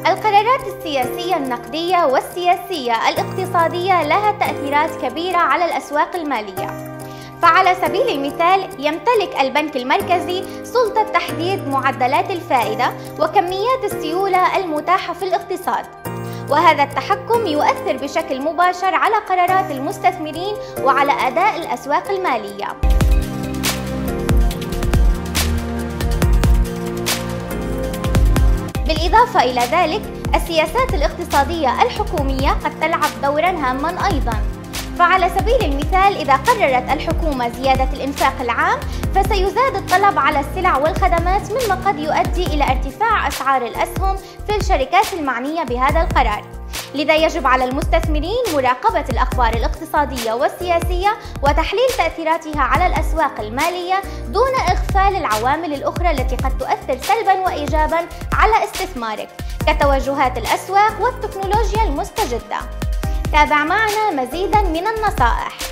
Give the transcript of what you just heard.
القرارات السياسية النقدية والسياسية الاقتصادية لها تأثيرات كبيرة على الأسواق المالية. فعلى سبيل المثال يمتلك البنك المركزي سلطة تحديد معدلات الفائدة وكميات السيولة المتاحة في الاقتصاد، وهذا التحكم يؤثر بشكل مباشر على قرارات المستثمرين وعلى أداء الأسواق المالية. بالإضافة إلى ذلك، السياسات الاقتصادية الحكومية قد تلعب دورا هاما أيضا. فعلى سبيل المثال إذا قررت الحكومة زيادة الإنفاق العام فسيزداد الطلب على السلع والخدمات، مما قد يؤدي إلى ارتفاع أسعار الأسهم في الشركات المعنية بهذا القرار. لذا يجب على المستثمرين مراقبة الأخبار الاقتصادية والسياسية وتحليل تأثيراتها على الأسواق المالية دون إغفال العوامل الأخرى التي قد تؤثر سلبا وإيجابا على استثمارك، كتوجهات الأسواق والتكنولوجيا المستجدة. تابع معنا مزيدا من النصائح.